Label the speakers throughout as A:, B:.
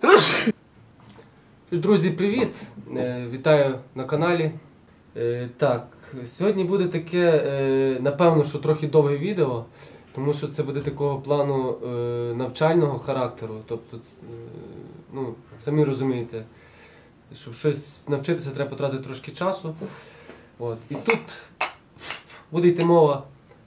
A: Друзі, привіт! Вітаю на каналі. Так, сьогодні буде таке, напевно, що трохи довге відео, тому що це буде такого плану навчального характеру. Тобто, ну, самі розумієте, щоб щось навчитися, треба потратити трошки часу. От. І тут буде йти мова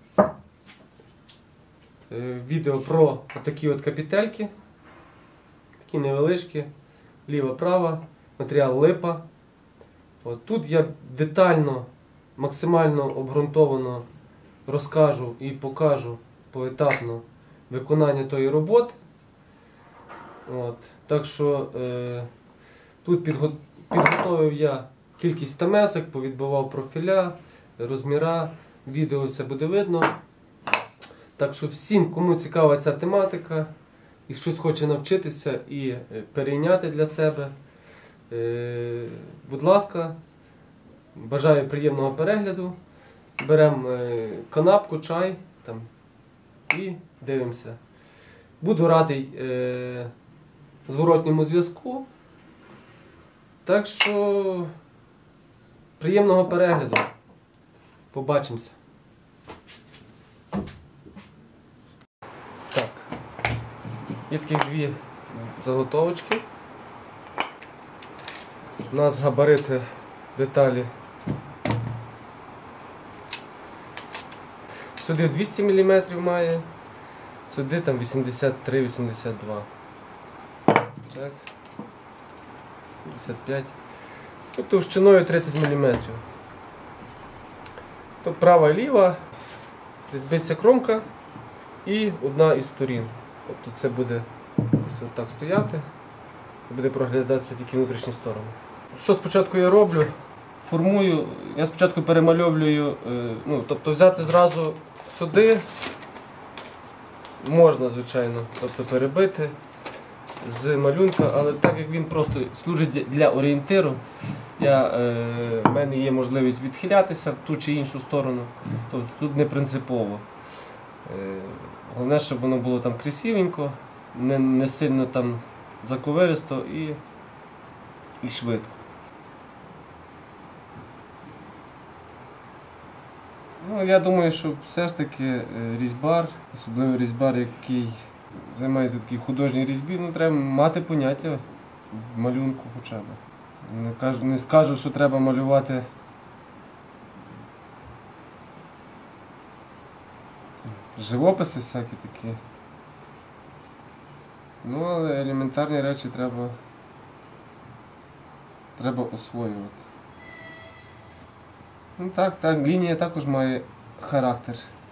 A: відео про такі от капітельки, такі невеличкі, ліва-права, матеріал липа. От тут я детально, максимально обґрунтовано розкажу і покажу поетапно виконання тої роботи. От. Так що тут підготовив я кількість стамесок, повідбивав профіля, розміра, відео все буде видно. Так що всім, кому цікава ця тематика і щось хоче навчитися і перейняти для себе, будь ласка, бажаю приємного перегляду. Беремо канапку, чай там, і дивимося. Буду радий зворотньому зв'язку. Так що приємного перегляду. Побачимося. Так, є таких дві заготовочки. У нас габарити деталі. Сюди 200 мм має, сюди там 83-82. Так. 75. І товщиною 30 мм. То права і ліва, різьбиться кромка і одна із сторін. Тобто це буде ось отак стояти, буде проглядатися тільки внутрішні сторони. Що спочатку я роблю? Формую, я спочатку перемальовую, ну, тобто взяти зразу сюди, можна, звичайно, тобто перебити з малюнка, але так як він просто служить для орієнтиру, в мене є можливість відхилятися в ту чи іншу сторону, тобто тут не принципово. Головне, щоб воно було там красивенько, не сильно там заковиристо і швидко. Ну, я думаю, що все ж таки різьбар, особливо різьбар, який займається такій художній різьбі, ну, треба мати поняття в малюнку хоча б. Не скажу, що треба малювати живописи всякі такі. Ну, але елементарні речі треба освоювати. Ну так, лінія також має характер.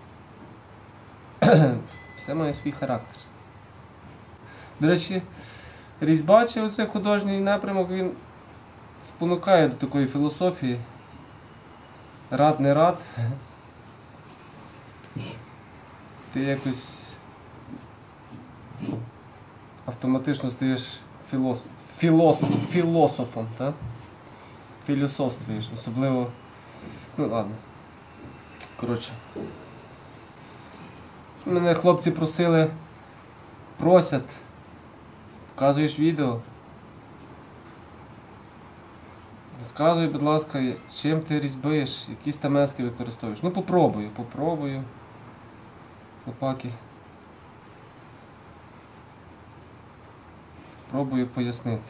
A: Все має свій характер. До речі, різьба чи оцей художній напрямок, він спонукає до такої філософії. Рад, не рад. Ти якось автоматично стаєш філософом, так? Філософствуєш, особливо. Ну ладно. Коротше. Мене хлопці просять, показуєш відео. Розказуй, будь ласка, чим ти різьбиш, які стамески використовуєш. Ну попробую. Хлопаки. Пробую пояснити.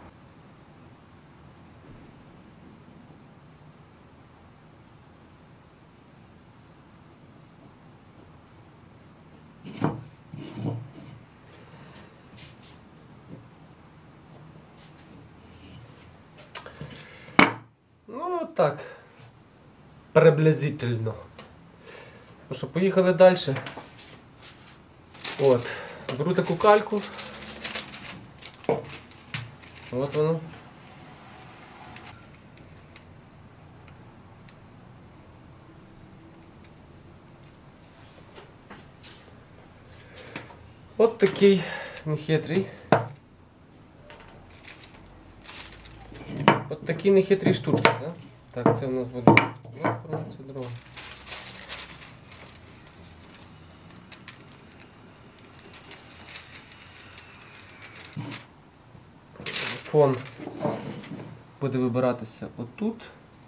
A: Ну так, приблизительно. Ну що, поїхали далі. От, беру таку кальку. От воно. От такий нехитрий. От такі нехитрі штучки, да? Так, це у нас буде одна сторона, це друга. Фон буде вибиратися отут.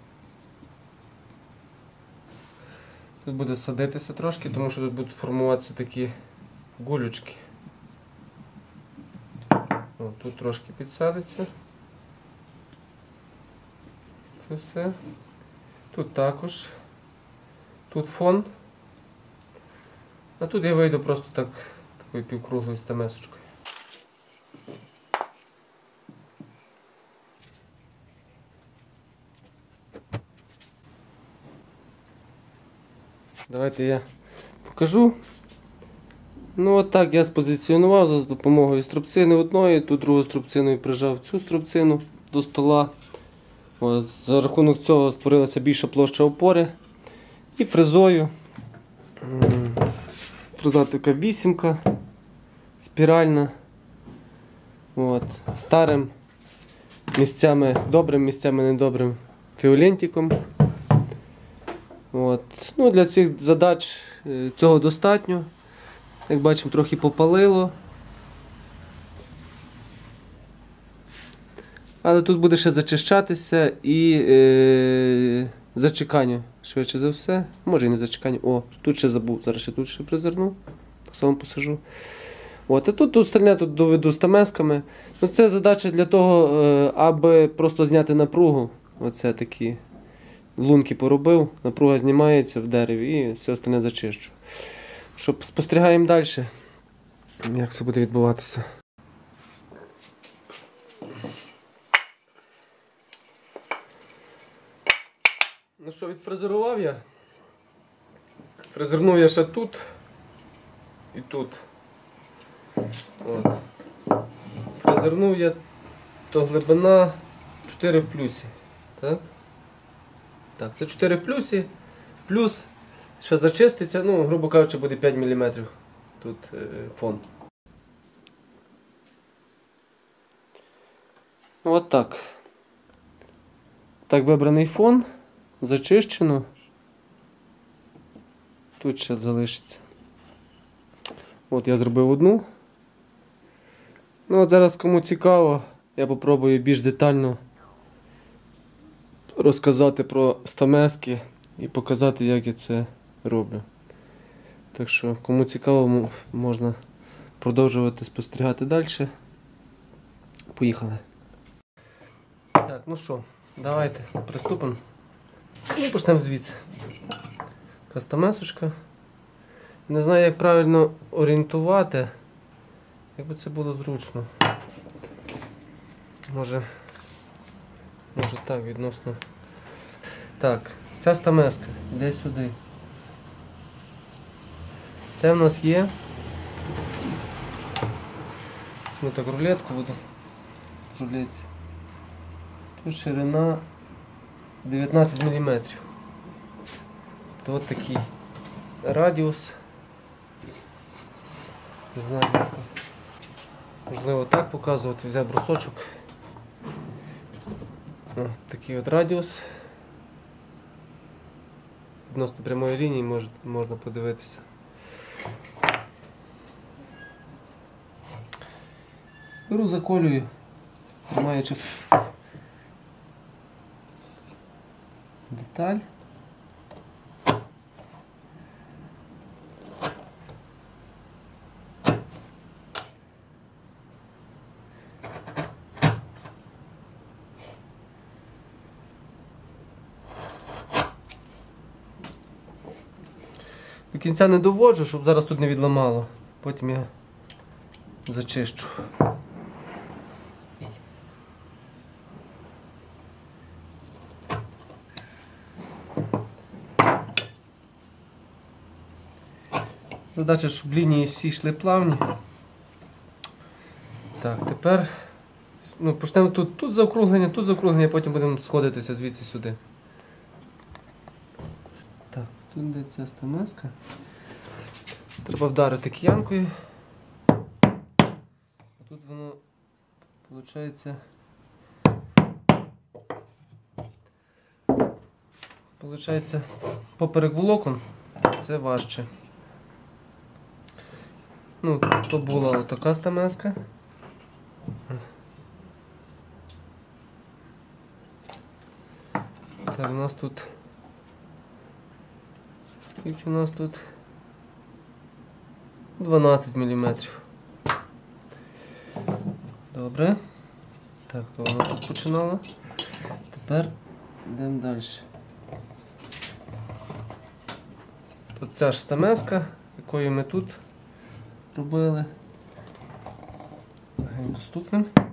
A: Тут буде садитися трошки, тому що тут будуть формуватися такі гулючки. О, тут трошки підсадиться. Це все. Тут також. Тут фон. А тут я вийду просто так, такою півкруглою стамесочкою. Давайте я покажу. Ну от так я спозиціонував за допомогою струбцини одної, тут другою струбциною прижав цю струбцину до стола. От, за рахунок цього створилася більша площа опори. І фрезою. Фреза така вісімка, спіральна. От, старим місцями добрим, місцями недобрим фіолентиком. От. Ну, для цих задач цього достатньо. Як бачимо, трохи попалило. Але тут буде ще зачищатися і зачекання, швидше за все. Може і не зачекання. О, тут ще забув, зараз ще тут ще фрезерну. Так само посажу. От, а тут остальне тут доведу стамесками. Ну, це задача для того, аби просто зняти напругу. Оце такі лунки поробив, напруга знімається в дереві і все остальне зачищу. Щоб спостерігаємо далі, як це буде відбуватися. Ну що, відфрезерував я. Фрезернув я ще тут і тут. От. Фрезернув я, то глибина 4 в плюсі. Так? Так, це 4 в плюсі, плюс ще зачиститься, ну, грубо кажучи, буде 5 мм тут фон. От так. Так вибраний фон, зачищено. Тут ще залишиться. От я зробив одну. Ну от зараз кому цікаво, я попробую більш детально розказати про стамески і показати, як я це роблю. Так що, кому цікаво, можна продовжувати спостерігати далі. Поїхали. Так, ну що, давайте приступимо. І почнемо звідси. Така стамесочка. Не знаю, як правильно орієнтувати, якби це було зручно. Може так, відносно. Так, ця стамеска йде сюди. Це в нас є. Ми так рулетку буду рулити. Тут ширина 19 мм. То от такий радіус. Не знаю, як можливо так показувати, взяв брусочок. О, такий от радіус. Відносно прямої лінії можна подивитися. Беру, заколюю, тримаючи деталь. До кінця не доводжу, щоб зараз тут не відламало. Потім я зачищу. Задача, щоб лінії всі йшли плавні. Так, тепер почнемо тут заокруглення, потім будемо сходитися звідси сюди. Так, тут де ця стамеска. Треба вдарити киянкою. А тут воно, виходить, поперек волокон це важче. Ну, то була отака стамеска. Так, у нас тут... Скільки у нас тут? 12 мм. Добре. Так, то вона тут починала. Тепер йдемо далі. Тут ця ж стамеска, якою ми тут робили. Легенько стукнемо.